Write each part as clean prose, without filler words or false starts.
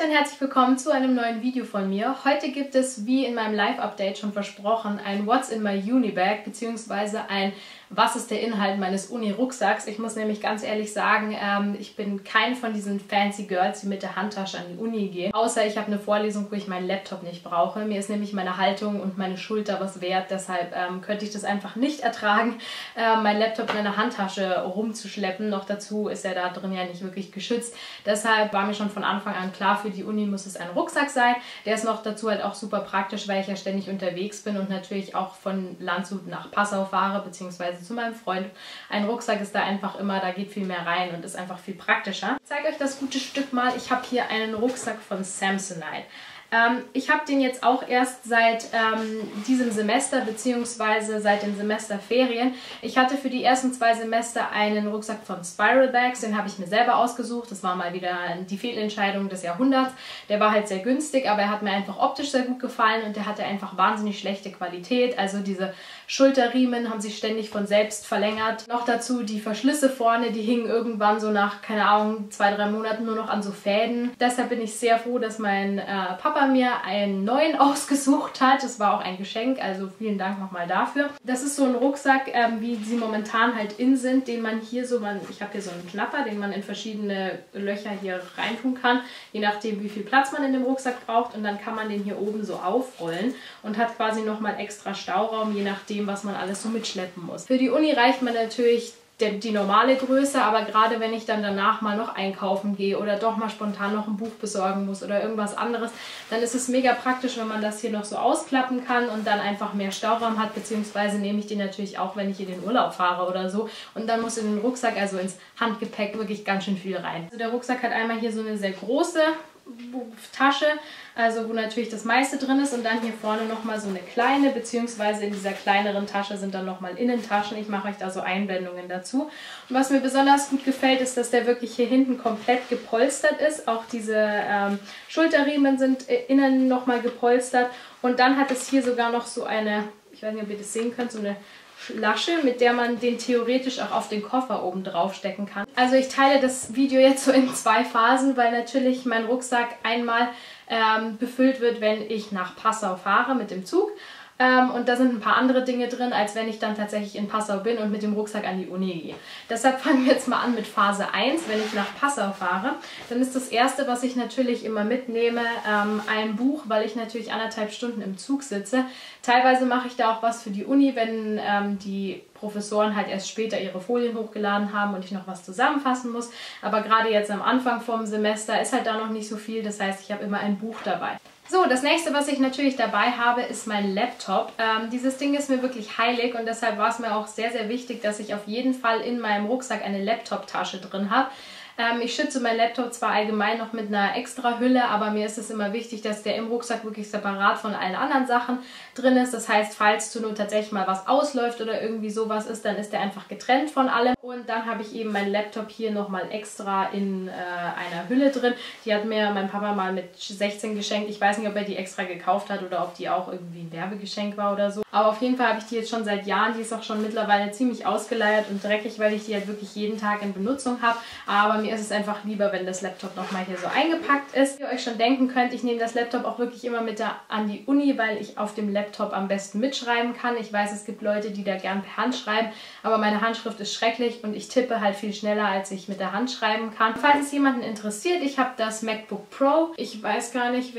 und herzlich willkommen zu einem neuen Video von mir. Heute gibt es, wie in meinem Live-Update schon versprochen, ein What's in my Unibag bzw. ein Was ist der Inhalt meines Uni-Rucksacks. Ich muss nämlich ganz ehrlich sagen, ich bin kein von diesen fancy Girls, die mit der Handtasche an die Uni gehen. Außer ich habe eine Vorlesung, wo ich meinen Laptop nicht brauche. Mir ist nämlich meine Haltung und meine Schulter was wert. Deshalb könnte ich das einfach nicht ertragen, meinen Laptop in einer Handtasche rumzuschleppen. Noch dazu ist er da drin ja nicht wirklich geschützt. Deshalb war mir schon von Anfang an klar, für die Uni muss es ein Rucksack sein. Der ist noch dazu halt auch super praktisch, weil ich ja ständig unterwegs bin und natürlich auch von Landshut nach Passau fahre, beziehungsweise zu meinem Freund. Ein Rucksack ist da einfach immer, da geht viel mehr rein und ist einfach viel praktischer. Ich zeige euch das gute Stück mal. Ich habe hier einen Rucksack von Samsonite. Ich habe den jetzt auch erst seit diesem Semester bzw. seit den Semesterferien. Ich hatte für die ersten 2 Semester einen Rucksack von Spiral Bags, den habe ich mir selber ausgesucht. Das war mal wieder die Fehlentscheidung des Jahrhunderts. Der war halt sehr günstig, aber er hat mir einfach optisch sehr gut gefallen und der hatte einfach wahnsinnig schlechte Qualität. Also diese Schulterriemen haben sich ständig von selbst verlängert. Noch dazu die Verschlüsse vorne, die hingen irgendwann so nach, keine Ahnung, 2-3 Monaten nur noch an so Fäden. Deshalb bin ich sehr froh, dass mein Papa mir einen neuen ausgesucht hat. Das war auch ein Geschenk, also vielen Dank nochmal dafür. Das ist so ein Rucksack, wie sie momentan halt in sind, den man hier so, ich habe hier so einen Knapper, den man in verschiedene Löcher hier reintun kann, je nachdem wie viel Platz man in dem Rucksack braucht, und dann kann man den hier oben so aufrollen und hat quasi nochmal extra Stauraum, je nachdem was man alles so mitschleppen muss. Für die Uni reicht man natürlich die normale Größe, aber gerade wenn ich dann danach mal noch einkaufen gehe oder doch mal spontan noch ein Buch besorgen muss oder irgendwas anderes, dann ist es mega praktisch, wenn man das hier noch so ausklappen kann und dann einfach mehr Stauraum hat, beziehungsweise nehme ich den natürlich auch, wenn ich in den Urlaub fahre oder so, und dann muss in den Rucksack, also ins Handgepäck, wirklich ganz schön viel rein. Also der Rucksack hat einmal hier so eine sehr große Tasche, also wo natürlich das meiste drin ist, und dann hier vorne nochmal so eine kleine, beziehungsweise in dieser kleineren Tasche sind dann nochmal Innentaschen. Ich mache euch da so Einblendungen dazu. Und was mir besonders gut gefällt, ist, dass der wirklich hier hinten komplett gepolstert ist. Auch diese Schulterriemen sind innen nochmal gepolstert, und dann hat es hier sogar noch so eine, ich weiß nicht, ob ihr das sehen könnt, so eine Lasche, mit der man den theoretisch auch auf den Koffer oben drauf stecken kann. Also ich teile das Video jetzt so in 2 Phasen, weil natürlich mein Rucksack einmal befüllt wird, wenn ich nach Passau fahre mit dem Zug. Und da sind ein paar andere Dinge drin, als wenn ich dann tatsächlich in Passau bin und mit dem Rucksack an die Uni gehe. Deshalb fangen wir jetzt mal an mit Phase 1, wenn ich nach Passau fahre. Dann ist das erste, was ich natürlich immer mitnehme, ein Buch, weil ich natürlich 1,5 Stunden im Zug sitze. Teilweise mache ich da auch was für die Uni, wenn die Professoren halt erst später ihre Folien hochgeladen haben und ich noch was zusammenfassen muss. Aber gerade jetzt am Anfang vom Semester ist halt da noch nicht so viel. Das heißt, ich habe immer ein Buch dabei. So, das nächste, was ich natürlich dabei habe, ist mein Laptop. Dieses Ding ist mir wirklich heilig, und deshalb war es mir auch sehr, sehr wichtig, dass ich auf jeden Fall in meinem Rucksack eine Laptop-Tasche drin habe. Ich schütze meinen Laptop zwar allgemein noch mit einer extra Hülle, aber mir ist es immer wichtig, dass der im Rucksack wirklich separat von allen anderen Sachen drin ist. Das heißt, falls zur Not tatsächlich mal was ausläuft oder irgendwie sowas ist, dann ist der einfach getrennt von allem. Und dann habe ich eben meinen Laptop hier nochmal extra in einer Hülle drin. Die hat mir mein Papa mal mit 16 geschenkt. Ich weiß nicht, ob er die extra gekauft hat oder ob die auch irgendwie ein Werbegeschenk war oder so. Aber auf jeden Fall habe ich die jetzt schon seit Jahren. Die ist auch schon mittlerweile ziemlich ausgeleiert und dreckig, weil ich die halt wirklich jeden Tag in Benutzung habe. Aber mir ist es einfach lieber, wenn das Laptop nochmal hier so eingepackt ist. Wie ihr euch schon denken könnt, ich nehme das Laptop auch wirklich immer mit an die Uni, weil ich auf dem Laptop am besten mitschreiben kann. Ich weiß, es gibt Leute, die da gern per Hand schreiben, aber meine Handschrift ist schrecklich und ich tippe halt viel schneller, als ich mit der Hand schreiben kann. Falls es jemanden interessiert, ich habe das MacBook Pro. Ich weiß gar nicht,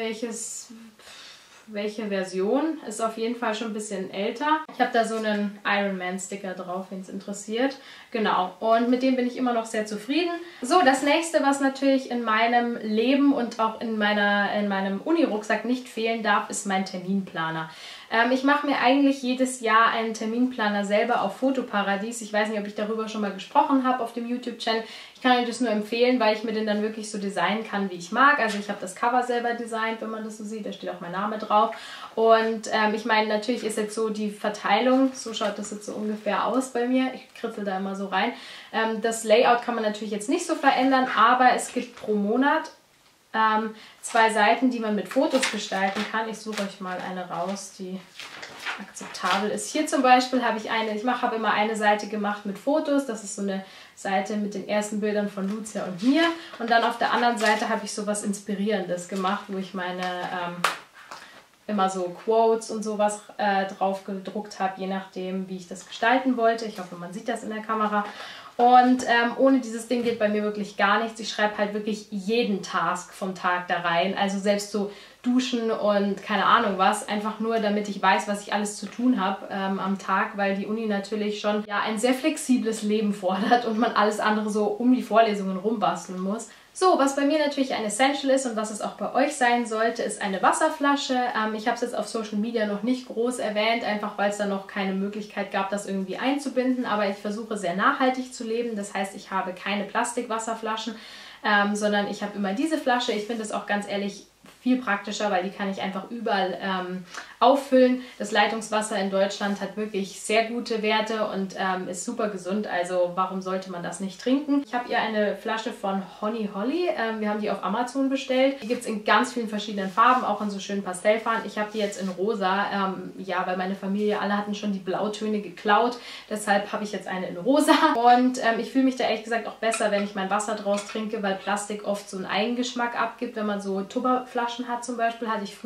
welche Version, ist auf jeden Fall schon ein bisschen älter. Ich habe da so einen Iron Man Sticker drauf, wenn es interessiert. Genau, und mit dem bin ich immer noch sehr zufrieden. So, das nächste, was natürlich in meinem Leben und auch in meinem Uni-Rucksack nicht fehlen darf, ist mein Terminplaner. Ich mache mir eigentlich jedes Jahr einen Terminplaner selber auf Fotoparadies. Ich weiß nicht, ob ich darüber schon mal gesprochen habe auf dem YouTube-Channel. Ich kann euch das nur empfehlen, weil ich mir den dann wirklich so designen kann, wie ich mag. Also ich habe das Cover selber designt, wenn man das so sieht. Da steht auch mein Name drauf. Und ich meine, natürlich ist jetzt so die Verteilung, so schaut das jetzt so ungefähr aus bei mir. Ich kritzel da immer so rein. Das Layout kann man natürlich jetzt nicht so verändern, aber es gibt pro Monat 2 Seiten, die man mit Fotos gestalten kann. Ich suche euch mal eine raus, die akzeptabel ist. Hier zum Beispiel habe ich habe immer eine Seite gemacht mit Fotos. Das ist so eine Seite mit den ersten Bildern von Lucia und mir. Und dann auf der anderen Seite habe ich so was Inspirierendes gemacht, wo ich meine immer so Quotes und sowas drauf gedruckt habe, je nachdem, wie ich das gestalten wollte. Ich hoffe, man sieht das in der Kamera. Und ohne dieses Ding geht bei mir wirklich gar nichts. Ich schreibe halt wirklich jeden Task vom Tag da rein. Also selbst so duschen und keine Ahnung was. Einfach nur, damit ich weiß, was ich alles zu tun habe am Tag, weil die Uni natürlich schon ja, ein sehr flexibles Leben fordert und man alles andere so um die Vorlesungen rumbasteln muss. So, was bei mir natürlich ein Essential ist und was es auch bei euch sein sollte, ist eine Wasserflasche. Ich habe es jetzt auf Social Media noch nicht groß erwähnt, einfach weil es da noch keine Möglichkeit gab, das irgendwie einzubinden. Aber ich versuche sehr nachhaltig zu leben. Das heißt, ich habe keine Plastikwasserflaschen, sondern ich habe immer diese Flasche. Ich finde es auch ganz ehrlich viel praktischer, weil die kann ich einfach überall auffüllen. Das Leitungswasser in Deutschland hat wirklich sehr gute Werte und ist super gesund, also warum sollte man das nicht trinken? Ich habe hier eine Flasche von Honey Holly, wir haben die auf Amazon bestellt. Die gibt es in ganz vielen verschiedenen Farben, auch in so schönen Pastellfarben. Ich habe die jetzt in rosa, ja, weil meine Familie, alle hatten schon die Blautöne geklaut, deshalb habe ich jetzt eine in rosa und ich fühle mich da ehrlich gesagt auch besser, wenn ich mein Wasser draus trinke, weil Plastik oft so einen Eigengeschmack abgibt, wenn man so Tupperflaschen hat zum Beispiel,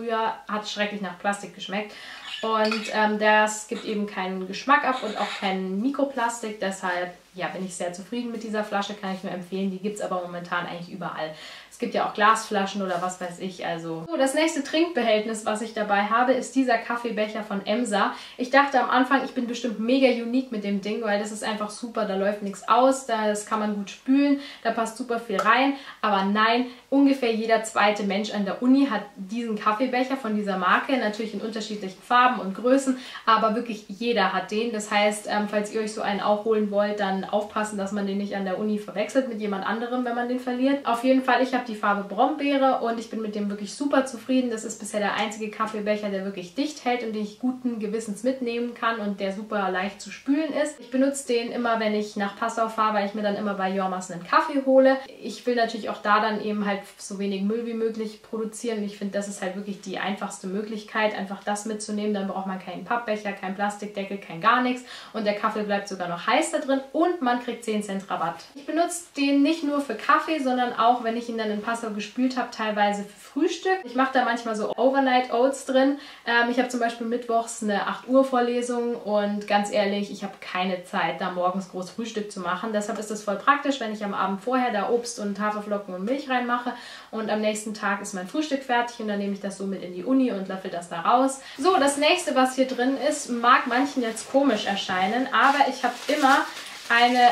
hat schrecklich nach Plastik geschmeckt und das gibt eben keinen Geschmack ab und auch keinen Mikroplastik, deshalb ja, bin ich sehr zufrieden mit dieser Flasche, kann ich nur empfehlen, die gibt es aber momentan eigentlich überall. Es gibt ja auch Glasflaschen oder was weiß ich, also. So, das nächste Trinkbehältnis, was ich dabei habe, ist dieser Kaffeebecher von Emsa. Ich dachte am Anfang, ich bin bestimmt mega unique mit dem Ding, weil das ist einfach super, da läuft nichts aus, das kann man gut spülen, da passt super viel rein, aber nein, ungefähr jeder zweite Mensch an der Uni hat diesen Kaffeebecher von dieser Marke, natürlich in unterschiedlichen Farben und Größen, aber wirklich jeder hat den. Das heißt, falls ihr euch so einen auch holen wollt, dann aufpassen, dass man den nicht an der Uni verwechselt mit jemand anderem, wenn man den verliert. Auf jeden Fall, ich habe die Farbe Brombeere und ich bin mit dem wirklich super zufrieden. Das ist bisher der einzige Kaffeebecher, der wirklich dicht hält und den ich guten Gewissens mitnehmen kann und der super leicht zu spülen ist. Ich benutze den immer, wenn ich nach Passau fahre, weil ich mir dann immer bei Jormas einen Kaffee hole. Ich will natürlich auch da dann eben halt so wenig Müll wie möglich produzieren. Ich finde, das ist halt wirklich die einfachste Möglichkeit, einfach das mitzunehmen. Dann braucht man keinen Pappbecher, keinen Plastikdeckel, kein gar nichts und der Kaffee bleibt sogar noch heiß da drin und man kriegt 10 Cent Rabatt. Ich benutze den nicht nur für Kaffee, sondern auch, wenn ich ihn dann in Passau gespült habe, teilweise für Frühstück. Ich mache da manchmal so Overnight Oats drin. Ich habe zum Beispiel mittwochs eine 8 Uhr Vorlesung und ganz ehrlich, ich habe keine Zeit, da morgens groß Frühstück zu machen. Deshalb ist es voll praktisch, wenn ich am Abend vorher da Obst und Haferflocken und Milch reinmache und am nächsten Tag ist mein Frühstück fertig und dann nehme ich das so mit in die Uni und löffel das da raus. So, das nächste, was hier drin ist, mag manchen jetzt komisch erscheinen, aber ich habe immer eine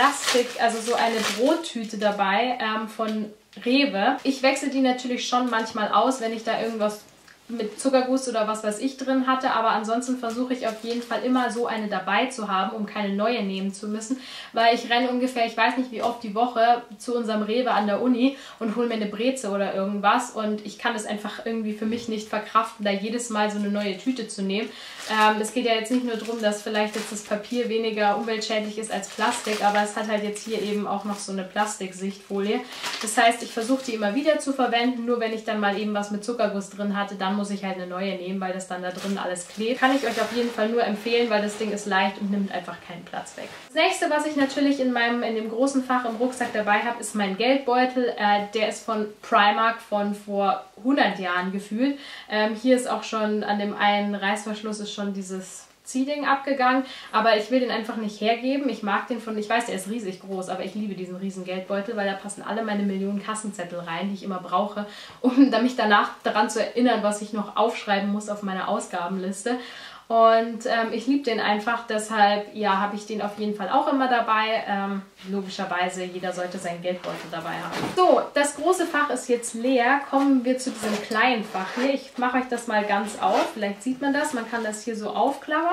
also so eine Brottüte dabei von Rewe. Ich wechsle die natürlich schon manchmal aus, wenn ich da irgendwas mit Zuckerguss oder was weiß ich drin hatte, aber ansonsten versuche ich auf jeden Fall immer so eine dabei zu haben, um keine neue nehmen zu müssen, weil ich renne ungefähr, ich weiß nicht wie oft die Woche zu unserem Rewe an der Uni und hole mir eine Breze oder irgendwas und ich kann es einfach irgendwie für mich nicht verkraften, da jedes Mal so eine neue Tüte zu nehmen. Es geht ja jetzt nicht nur darum, dass vielleicht jetzt das Papier weniger umweltschädlich ist als Plastik, aber es hat halt jetzt hier eben auch noch so eine Plastiksichtfolie. Das heißt, ich versuche die immer wieder zu verwenden, nur wenn ich dann mal eben was mit Zuckerguss drin hatte, dann muss ich halt eine neue nehmen, weil das dann da drin alles klebt. Kann ich euch auf jeden Fall nur empfehlen, weil das Ding ist leicht und nimmt einfach keinen Platz weg. Das nächste, was ich natürlich in dem großen Fach im Rucksack dabei habe, ist mein Geldbeutel. Der ist von Primark von vor 100 Jahren gefühlt. Hier ist auch schon an dem einen Reißverschluss ist schon dieses Ziehding abgegangen, aber ich will den einfach nicht hergeben. Ich mag den ich weiß, der ist riesig groß, aber ich liebe diesen riesen Geldbeutel, weil da passen alle meine Millionen Kassenzettel rein, die ich immer brauche, um mich danach daran zu erinnern, was ich noch aufschreiben muss auf meiner Ausgabenliste. Und ich liebe den einfach, deshalb ja, habe ich den auf jeden Fall auch immer dabei. Logischerweise, jeder sollte seinen Geldbeutel dabei haben. So, das große Fach ist jetzt leer. Kommen wir zu diesem kleinen Fach hier. Ich mache euch das mal ganz auf, vielleicht sieht man das. Man kann das hier so aufklappen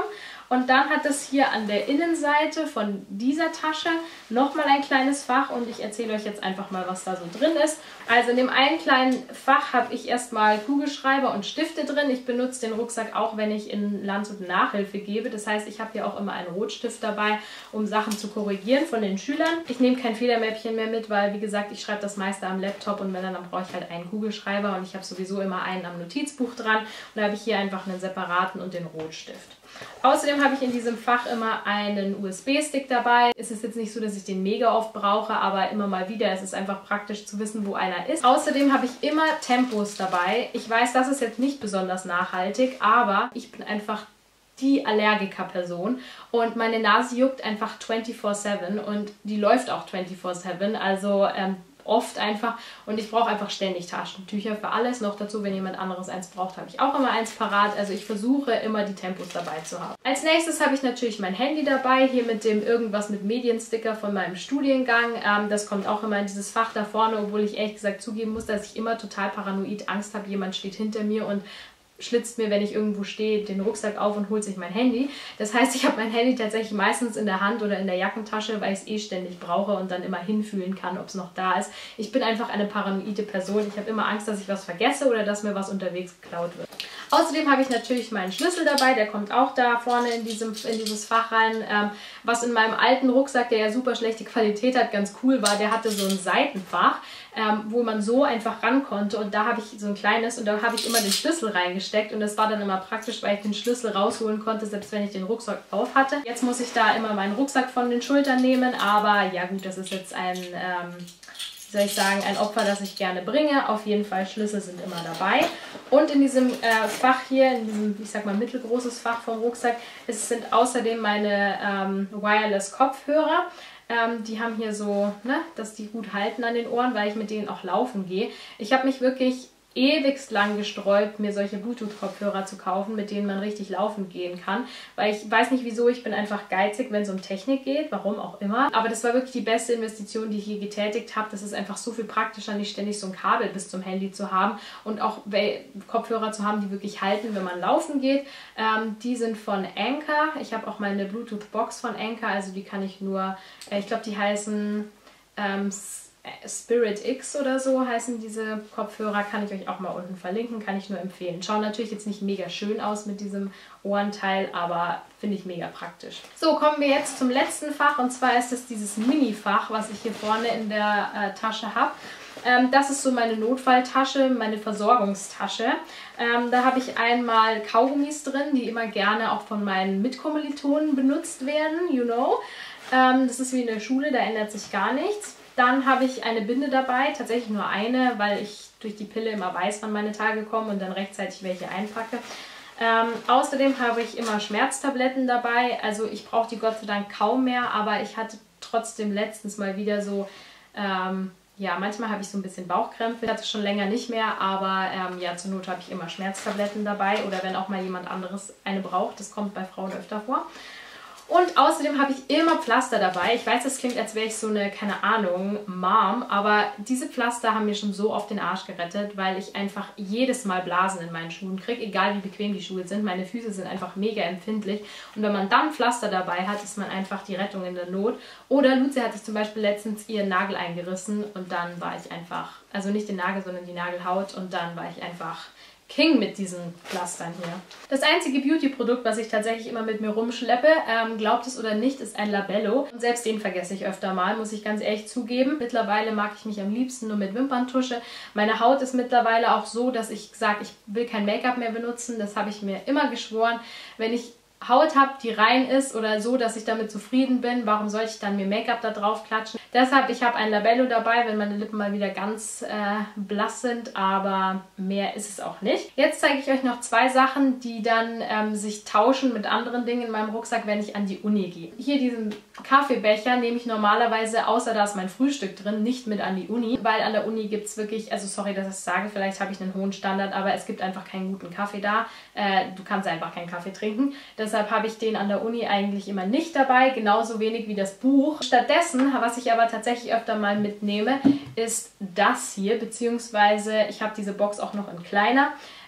Und dann hat es hier an der Innenseite von dieser Tasche nochmal ein kleines Fach und ich erzähle euch jetzt einfach mal, was da so drin ist. Also in dem einen kleinen Fach habe ich erstmal Kugelschreiber und Stifte drin. Ich benutze den Rucksack auch, wenn ich in Landshut Nachhilfe gebe. Das heißt, ich habe hier auch immer einen Rotstift dabei, um Sachen zu korrigieren von den Schülern. Ich nehme kein Federmäppchen mehr mit, weil, wie gesagt, ich schreibe das meiste am Laptop und wenn dann brauche ich halt einen Kugelschreiber und ich habe sowieso immer einen am Notizbuch dran. Und da habe ich hier einfach einen separaten und den Rotstift. Außerdem habe ich in diesem Fach immer einen USB-Stick dabei. Es ist jetzt nicht so, dass ich den mega oft brauche, aber immer mal wieder. Es ist einfach praktisch zu wissen, wo einer ist. Außerdem habe ich immer Tempos dabei. Ich weiß, das ist jetzt nicht besonders nachhaltig, aber ich bin einfach die Allergiker-Person und meine Nase juckt einfach 24/7 und die läuft auch 24/7, also oft einfach und ich brauche einfach ständig Taschentücher für alles. Noch dazu, wenn jemand anderes eins braucht, habe ich auch immer eins parat. Also ich versuche immer die Tempos dabei zu haben. Als nächstes habe ich natürlich mein Handy dabei, hier mit dem irgendwas mit Mediensticker von meinem Studiengang. Das kommt auch immer in dieses Fach da vorne, obwohl ich ehrlich gesagt zugeben muss, dass ich immer total paranoid Angst habe, jemand steht hinter mir und schlitzt mir, wenn ich irgendwo stehe, den Rucksack auf und holt sich mein Handy. Das heißt, ich habe mein Handy tatsächlich meistens in der Hand oder in der Jackentasche, weil ich es eh ständig brauche und dann immer hinfühlen kann, ob es noch da ist. Ich bin einfach eine paranoide Person. Ich habe immer Angst, dass ich was vergesse oder dass mir was unterwegs geklaut wird. Außerdem habe ich natürlich meinen Schlüssel dabei, der kommt auch da vorne in dieses Fach rein. Was in meinem alten Rucksack, der ja super schlechte Qualität hat, ganz cool war, der hatte so ein Seitenfach, wo man so einfach ran konnte und da habe ich so ein kleines und da habe ich immer den Schlüssel reingesteckt und das war dann immer praktisch, weil ich den Schlüssel rausholen konnte, selbst wenn ich den Rucksack auf hatte. Jetzt muss ich da immer meinen Rucksack von den Schultern nehmen, aber ja gut, das ist jetzt ein, wie soll ich sagen, ein Opfer, das ich gerne bringe. Auf jeden Fall, Schlüssel sind immer dabei. Und in diesem Fach hier, in diesem, ich sag mal, mittelgroßes Fach vom Rucksack, sind außerdem meine Wireless-Kopfhörer. Die haben hier so, ne, dass die gut halten an den Ohren, weil ich mit denen auch laufen gehe. Ich habe mich wirklich ewigst lang gesträubt, mir solche Bluetooth-Kopfhörer zu kaufen, mit denen man richtig laufen gehen kann. Weil ich weiß nicht wieso, ich bin einfach geizig, wenn es um Technik geht, warum auch immer. Aber das war wirklich die beste Investition, die ich je getätigt habe. Das ist einfach so viel praktischer, nicht ständig so ein Kabel bis zum Handy zu haben und auch Kopfhörer zu haben, die wirklich halten, wenn man laufen geht. Die sind von Anker. Ich habe auch mal eine Bluetooth-Box von Anker, also die kann ich nur, ich glaube, die heißen Spirit X oder so heißen diese Kopfhörer, kann ich euch auch mal unten verlinken, kann ich nur empfehlen. Schauen natürlich jetzt nicht mega schön aus mit diesem Ohrenteil, aber finde ich mega praktisch. So, kommen wir jetzt zum letzten Fach und zwar ist es dieses Mini-Fach, was ich hier vorne in der Tasche habe. Das ist so meine Notfalltasche, meine Versorgungstasche. Da habe ich einmal Kaugummis drin, die immer gerne auch von meinen Mitkommilitonen benutzt werden, you know. Das ist wie in der Schule, da ändert sich gar nichts. Dann habe ich eine Binde dabei, tatsächlich nur eine, weil ich durch die Pille immer weiß, wann meine Tage kommen und dann rechtzeitig welche einpacke. Außerdem habe ich immer Schmerztabletten dabei, also ich brauche die Gott sei Dank kaum mehr, aber ich hatte trotzdem letztens mal wieder so, ja, manchmal habe ich so ein bisschen Bauchkrämpfe, ich hatte schon länger nicht mehr, aber ja, zur Not habe ich immer Schmerztabletten dabei oder wenn auch mal jemand anderes eine braucht, das kommt bei Frauen öfter vor. Und außerdem habe ich immer Pflaster dabei. Ich weiß, das klingt, als wäre ich so eine, keine Ahnung, Mom, aber diese Pflaster haben mir schon so oft den Arsch gerettet, weil ich einfach jedes Mal Blasen in meinen Schuhen kriege, egal wie bequem die Schuhe sind. Meine Füße sind einfach mega empfindlich und wenn man dann Pflaster dabei hat, ist man einfach die Rettung in der Not. Oder Lucia hat sich zum Beispiel letztens ihren Nagel eingerissen und dann war ich einfach, also nicht den Nagel, sondern die Nagelhaut und dann war ich einfach King mit diesen Pflastern hier. Das einzige Beauty-Produkt, was ich tatsächlich immer mit mir rumschleppe, glaubt es oder nicht, ist ein Labello. Und selbst den vergesse ich öfter mal, muss ich ganz ehrlich zugeben. Mittlerweile mag ich mich am liebsten nur mit Wimperntusche. Meine Haut ist mittlerweile auch so, dass ich sage, ich will kein Make-up mehr benutzen. Das habe ich mir immer geschworen. Wenn ich Haut habe, die rein ist oder so, dass ich damit zufrieden bin, warum sollte ich dann mir Make-up da drauf klatschen? Deshalb, ich habe ein Labello dabei, wenn meine Lippen mal wieder ganz blass sind, aber mehr ist es auch nicht. Jetzt zeige ich euch noch zwei Sachen, die dann sich tauschen mit anderen Dingen in meinem Rucksack, wenn ich an die Uni gehe. Hier diesen Kaffeebecher nehme ich normalerweise, außer da ist mein Frühstück drin, nicht mit an die Uni, weil an der Uni gibt es wirklich, also sorry, dass ich es sage, vielleicht habe ich einen hohen Standard, aber es gibt einfach keinen guten Kaffee da. Du kannst einfach keinen Kaffee trinken. Deshalb habe ich den an der Uni eigentlich immer nicht dabei, genauso wenig wie das Buch. Stattdessen, was ich aber tatsächlich öfter mal mitnehme, ist das hier, beziehungsweise ich habe diese Box auch noch in kleiner.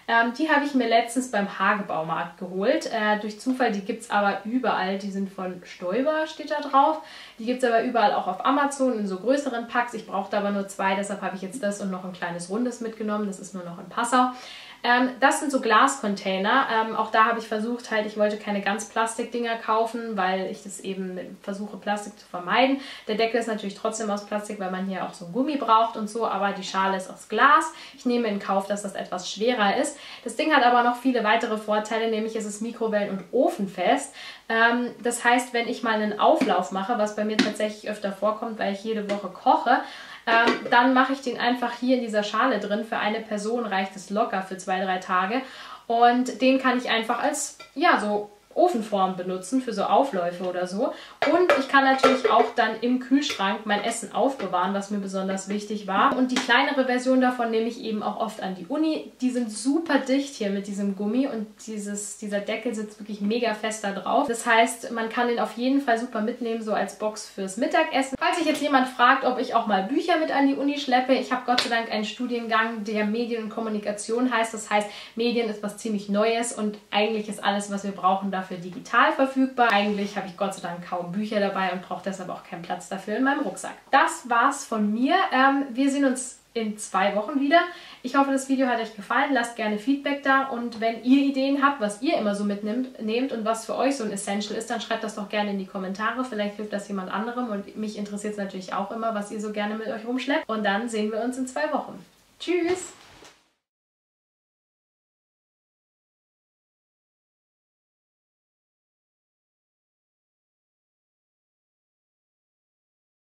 Die habe ich mir letztens beim Hagebaumarkt geholt. Durch Zufall, die gibt es aber überall. Die sind von Stoiber, steht da drauf. Die gibt es aber überall auch auf Amazon in so größeren Packs. Ich brauchte aber nur 2, deshalb habe ich jetzt das und noch ein kleines rundes mitgenommen. Das ist nur noch in Passau. Das sind so Glascontainer. Auch da habe ich versucht, ich wollte keine ganz Plastikdinger kaufen, weil ich das eben versuche, Plastik zu vermeiden. Der Deckel ist natürlich trotzdem aus Plastik, weil man hier auch so ein Gummi braucht und so, aber die Schale ist aus Glas. Ich nehme in Kauf, dass das etwas schwerer ist. Das Ding hat aber noch viele weitere Vorteile, nämlich ist es mikrowellen- und ofenfest. Das heißt, wenn ich mal einen Auflauf mache, was bei mir tatsächlich öfter vorkommt, weil ich jede Woche koche, dann mache ich den einfach hier in dieser Schale drin. Für eine Person reicht es locker für 2-3 Tage. Und den kann ich einfach als, ja, so Ofenform benutzen für so Aufläufe oder so. Und ich kann natürlich auch dann im Kühlschrank mein Essen aufbewahren, was mir besonders wichtig war. Und die kleinere Version davon nehme ich eben auch oft an die Uni. Die sind super dicht hier mit diesem Gummi und dieser Deckel sitzt wirklich mega fest da drauf. Das heißt, man kann den auf jeden Fall super mitnehmen, so als Box fürs Mittagessen. Falls sich jetzt jemand fragt, ob ich auch mal Bücher mit an die Uni schleppe, ich habe Gott sei Dank einen Studiengang, der Medien und Kommunikation heißt. Das heißt, Medien ist was ziemlich Neues und eigentlich ist alles, was wir brauchen, dafür digital verfügbar. Eigentlich habe ich Gott sei Dank kaum Bücher dabei und brauche deshalb auch keinen Platz dafür in meinem Rucksack. Das war's von mir. Wir sehen uns in 2 Wochen wieder. Ich hoffe, das Video hat euch gefallen. Lasst gerne Feedback da und wenn ihr Ideen habt, was ihr immer so nehmt und was für euch so ein Essential ist, dann schreibt das doch gerne in die Kommentare. Vielleicht hilft das jemand anderem und mich interessiert es natürlich auch immer, was ihr so gerne mit euch rumschleppt. Und dann sehen wir uns in 2 Wochen. Tschüss!